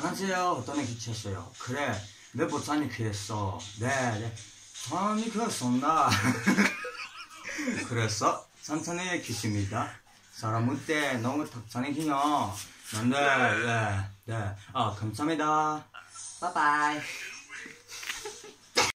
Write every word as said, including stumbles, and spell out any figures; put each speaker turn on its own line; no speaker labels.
안녕하세요. 어떤 애 기치했어요. 그래, 내 보쌈이 귀했어. 네, 네. 사람이 귀했었나? 그래서 산탄의 기치입니다. 사람은 때 너무 탁산의 기녀. 네, 네, 네. 아, 감사합니다. 바이바이.